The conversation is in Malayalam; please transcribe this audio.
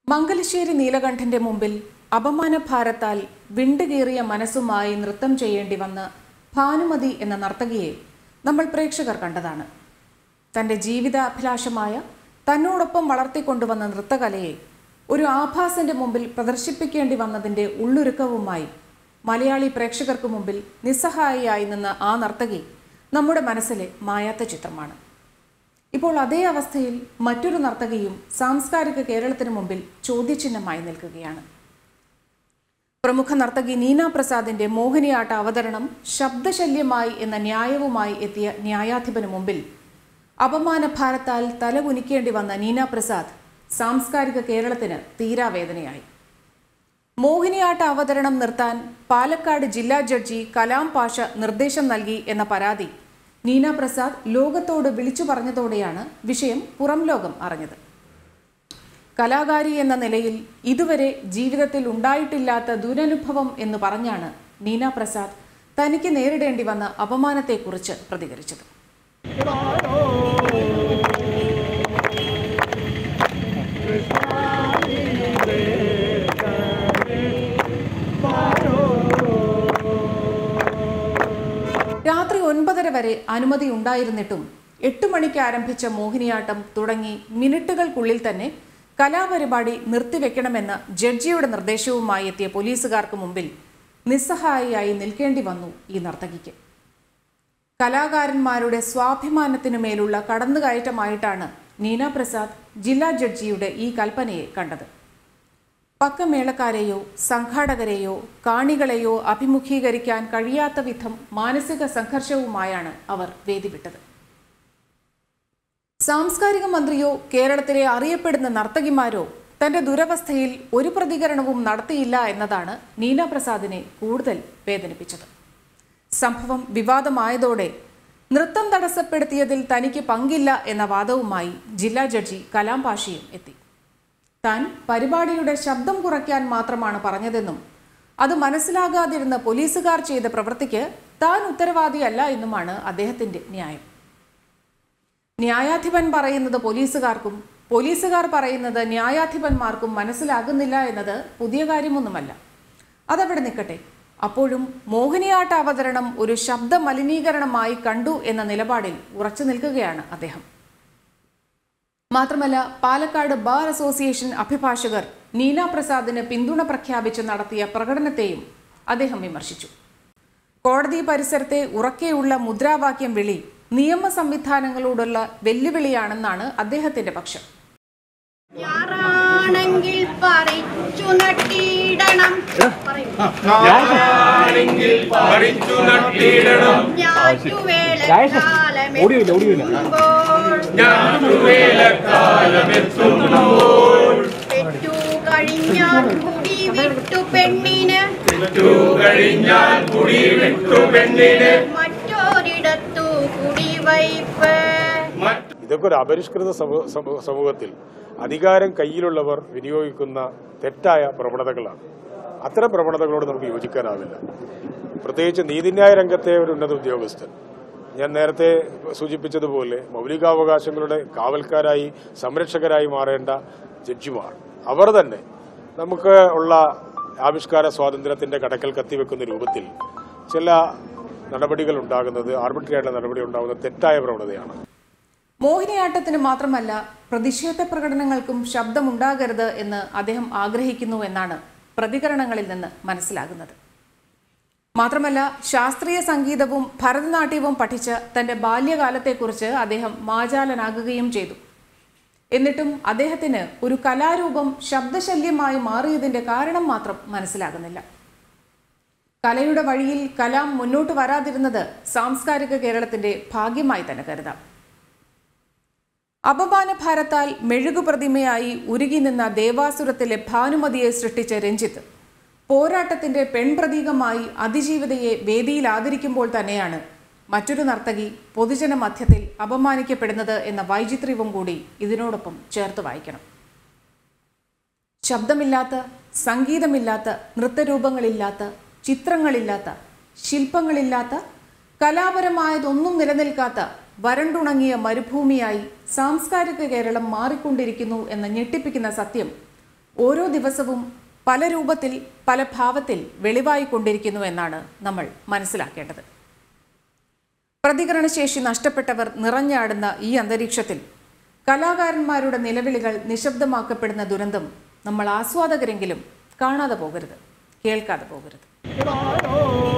മംഗലശ്ശേരി നീലകണ്ഠന്റെ മുമ്പിൽ അപമാനഭാരത്താൽ വിണ്ടുകീറിയ മനസ്സുമായി നൃത്തം ചെയ്യേണ്ടി വന്ന ഭാനുമതി എന്ന നർത്തകിയെ നമ്മൾ പ്രേക്ഷകർ കണ്ടതാണ്. തന്റെ ജീവിതാഭിലാഷമായ തന്നോടൊപ്പം വളർത്തിക്കൊണ്ടുവന്ന നൃത്തകലയെ ഒരു ആഭാസന്റെ മുമ്പിൽ പ്രദർശിപ്പിക്കേണ്ടി വന്നതിന്റെ ഉള്ളൊരുക്കവുമായി മലയാളി പ്രേക്ഷകർക്ക് മുമ്പിൽ നിസ്സഹായിയായി നിന്ന ആ നർത്തകി നമ്മുടെ മനസ്സിലെ മായാത്ത ചിത്രമാണ്. ഇപ്പോൾ അതേ അവസ്ഥയിൽ മറ്റൊരു നർത്തകിയും സാംസ്കാരിക കേരളത്തിന് മുമ്പിൽ ചോദ്യചിഹ്നമായി നിൽക്കുകയാണ്. പ്രമുഖ നർത്തകി നീന പ്രസാദിന്റെ മോഹിനിയാട്ട അവതരണം ശബ്ദശല്യമായി എന്ന ന്യായവുമായി എത്തിയ ന്യായാധിപന് മുമ്പിൽ അപമാനഭാരത്താൽ തലകുനിക്കേണ്ടി വന്ന നീന പ്രസാദ് സാംസ്കാരിക കേരളത്തിന് തീരാവേദനയായി. മോഹിനിയാട്ട അവതരണം നിർത്താൻ പാലക്കാട് ജില്ലാ ജഡ്ജി കലാം പാഷ നിർദ്ദേശം നൽകി എന്ന പരാതി നീന പ്രസാദ് ലോകത്തോട് വിളിച്ചു പറഞ്ഞതോടെയാണ് വിഷയം പുറം ലോകം അറിഞ്ഞത്. കലാകാരി എന്ന നിലയിൽ ഇതുവരെ ജീവിതത്തിൽ ഉണ്ടായിട്ടില്ലാത്ത ദുരനുഭവം എന്ന് പറഞ്ഞാണ് നീന പ്രസാദ് തനിക്ക് നേരിടേണ്ടി വന്ന അപമാനത്തെക്കുറിച്ച് പ്രതികരിച്ചത്. രാത്രി 9:30 വരെ അനുമതി ഉണ്ടായിരുന്നിട്ടും 8 മണിക്ക് ആരംഭിച്ച മോഹിനിയാട്ടം തുടങ്ങി മിനിറ്റുകൾക്കുള്ളിൽ തന്നെ കലാപരിപാടി നിർത്തിവെക്കണമെന്ന ജഡ്ജിയുടെ നിർദ്ദേശവുമായി എത്തിയ പോലീസുകാർക്ക് മുമ്പിൽ നിസ്സഹായിയായി നിൽക്കേണ്ടി വന്നു ഈ നർത്തകിക്ക്. കലാകാരന്മാരുടെ സ്വാഭിമാനത്തിനു മേലുള്ള കടന്നുകയറ്റമായിട്ടാണ് നീന പ്രസാദ് ജില്ലാ ജഡ്ജിയുടെ ഈ കൽപ്പനയെ കണ്ടത്. പക്കമേളക്കാരെയോ സംഘാടകരെയോ കാണികളെയോ അഭിമുഖീകരിക്കാൻ കഴിയാത്ത വിധം മാനസിക സംഘർഷവുമായാണ് അവർ വേദി വിട്ടത്. സാംസ്കാരിക മന്ത്രിയോ കേരളത്തിലെ അറിയപ്പെടുന്ന നർത്തകിമാരോ തന്റെ ദുരവസ്ഥയിൽ ഒരു പ്രതികരണവും നടത്തിയില്ല എന്നതാണ് നീന പ്രസാദിനെ കൂടുതൽ വേദനിപ്പിച്ചത്. സംഭവം വിവാദമായതോടെ നൃത്തം തടസ്സപ്പെടുത്തിയതിൽ തനിക്ക് പങ്കില്ല എന്ന വാദവുമായി ജില്ലാ ജഡ്ജി കലാം പാഷയും എത്തി. താൻ പരിപാടിയുടെ ശബ്ദം കുറയ്ക്കാൻ മാത്രമാണ് പറഞ്ഞതെന്നും അത് മനസ്സിലാകാതിരുന്ന പോലീസുകാർ ചെയ്ത പ്രവൃത്തിക്ക് താൻ ഉത്തരവാദിയല്ല എന്നുമാണ് അദ്ദേഹത്തിന്റെ ന്യായം. ന്യായാധിപൻ പറയുന്നത് പോലീസുകാർക്കും പോലീസുകാർ പറയുന്നത് ന്യായാധിപന്മാർക്കും മനസ്സിലാകുന്നില്ല എന്നത് പുതിയ കാര്യമൊന്നുമല്ല. അതവിടെ നിൽക്കട്ടെ. അപ്പോഴും മോഹിനിയാട്ട അവതരണം ഒരു ശബ്ദ മലിനീകരണമായി കണ്ടു എന്ന നിലപാടിൽ ഉറച്ചു നിൽക്കുകയാണ് അദ്ദേഹം. മാത്രമല്ല, പാലക്കാട് ബാർ അസോസിയേഷൻ അഭിഭാഷകർ നീന പ്രസാദിന് പിന്തുണ പ്രഖ്യാപിച്ച് നടത്തിയ പ്രകടനത്തെയും അദ്ദേഹം വിമർശിച്ചു. കോടതി പരിസരത്തെ ഉറക്കെയുള്ള മുദ്രാവാക്യം വിളി നിയമ സംവിധാനങ്ങളോടുള്ള വെല്ലുവിളിയാണെന്നാണ് അദ്ദേഹത്തിന്റെ പക്ഷം. ഇതൊക്കെ ഒരു അപരിഷ്കൃത സമൂഹത്തിൽ അധികാരം കയ്യിലുള്ളവർ വിനിയോഗിക്കുന്ന തെറ്റായ പ്രവണതകളാണ്. അത്തരം പ്രവണതകളോട് നമുക്ക് യോജിക്കാനാവില്ല. പ്രത്യേകിച്ച് നീതിന്യായ രംഗത്തെ ഒരു ഉന്നത ഉദ്യോഗസ്ഥൻ, ഞാൻ നേരത്തെ സൂചിപ്പിച്ചതുപോലെ മൗലികാവകാശങ്ങളുടെ കാവൽക്കാരായി സംരക്ഷകരായി മാറേണ്ട ജഡ്ജിമാർ, അവർ തന്നെ നമുക്ക് ഉള്ള ആവിഷ്കാര സ്വാതന്ത്ര്യത്തിന്റെ കടക്കൽ കത്തിവെക്കുന്ന രൂപത്തിൽ ചില നടപടികൾ ഉണ്ടാകുന്നത്, ആർബിട്രറി ആയിട്ടുള്ള നടപടി ഉണ്ടാകുന്നത് തെറ്റായ പ്രവണതയാണ്. മോഹിനിയാട്ടത്തിന് മാത്രമല്ല പ്രതിഷേധ പ്രകടനങ്ങൾക്കും ശബ്ദമുണ്ടാകരുത് എന്ന് അദ്ദേഹം ആഗ്രഹിക്കുന്നു എന്നാണ് പ്രതികരണങ്ങളിൽ നിന്ന് മനസ്സിലാകുന്നത്. മാത്രമല്ല, ശാസ്ത്രീയ സംഗീതവും ഭരതനാട്യവും പഠിച്ച തന്റെ ബാല്യകാലത്തെക്കുറിച്ച് അദ്ദേഹം വാചാലനാകുകയും ചെയ്തു. എന്നിട്ടും അദ്ദേഹത്തിന് ഒരു കലാരൂപം ശബ്ദശല്യമായി മാറിയതിന്റെ കാരണം മാത്രം മനസ്സിലാകുന്നില്ല. കലയുടെ വഴിയിൽ കലാം മുന്നോട്ട് വരാതിരുന്നത് സാംസ്കാരിക കേരളത്തിന്റെ ഭാഗ്യമായി തന്നെ കരുതാം. അപമാനഭാരത്താൽ മെഴുകുപ്രതിമയായി ഉരുകി നിന്ന ദേവാസുരത്തിലെ ഭാനുമതിയെ സൃഷ്ടിച്ച രഞ്ജിത്ത് പോരാട്ടത്തിന്റെ പെൺപ്രതീകമായി അതിജീവിതയെ വേദിയിൽ ആദരിക്കുമ്പോൾ തന്നെയാണ് മറ്റൊരു നർത്തകി പൊതുജന മധ്യത്തിൽ അപമാനിക്കപ്പെടുന്നത് എന്ന വൈചിത്ര്യവും കൂടി ഇതിനോടൊപ്പം ചേർത്ത് വായിക്കണം. ശബ്ദമില്ലാത്ത, സംഗീതമില്ലാത്ത, നൃത്തരൂപങ്ങളില്ലാത്ത, ചിത്രങ്ങളില്ലാത്ത, ശില്പങ്ങളില്ലാത്ത, കലാപരമായതൊന്നും നിലനിൽക്കാത്ത വരണ്ടുണങ്ങിയ മരുഭൂമിയായി സാംസ്കാരിക കേരളം മാറിക്കൊണ്ടിരിക്കുന്നു എന്ന ഞെട്ടിപ്പിക്കുന്ന സത്യം ഓരോ ദിവസവും പല രൂപത്തിൽ പല ഭാവത്തിൽ വെളിവായിക്കൊണ്ടിരിക്കുന്നു എന്നാണ് നമ്മൾ മനസ്സിലാക്കേണ്ടത്. പ്രതികരണശേഷി നഷ്ടപ്പെട്ടവർ നിറഞ്ഞാടുന്ന ഈ അന്തരീക്ഷത്തിൽ കലാകാരന്മാരുടെ നിലവിളികൾ നിശബ്ദമാക്കപ്പെടുന്ന ദുരന്തം നമ്മൾ ആസ്വാദകരെങ്കിലും കാണാതെ പോകരുത്, കേൾക്കാതെ പോകരുത്.